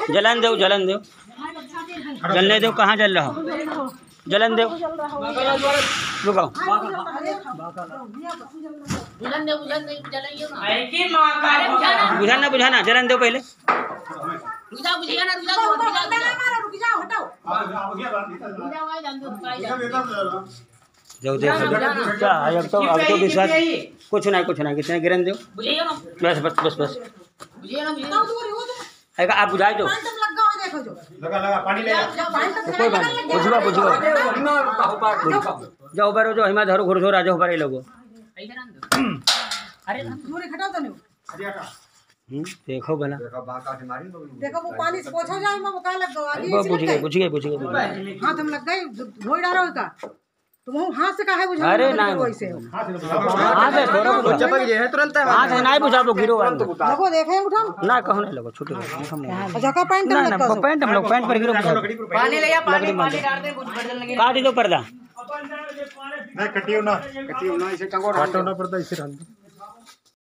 जलन दो जलन दो जलने दो। कहाँ जल रहा हो? जलन दो रुकाओ। बुझाना बुझाना जलन दो पहले। जाओ देखो अब तो विश्वास कुछ ना कितने गिरन दो। बस बस बस बस आप बुझाए दो। कोई बात बुझवा बुझवा जाओ बारो जो हिमा धरो घुर धोरा जो बारे लोगो। देखो भला देखो वो पानी से पोछा जाए मैं का लग गवा आगे बुझ गए हाथ हम लग गए धोई डालो का तुम हाथ से काहे बुझा? अरे ना वैसे हाथ से थोड़ा चपक जे है तुरंत हाथ से नहीं बुझाबो गिरो लगो देखे उठम ना कहू नहीं लगो छोटे जका पैंट में लगता है पैंट हम लोग पैंट पर गिरो पानी ले या पानी डाल दे कुछ बदल लगे काट दो पर्दा नहीं कटियो ना इसे टंगो काटो ना पड़ता इसे डाल दो।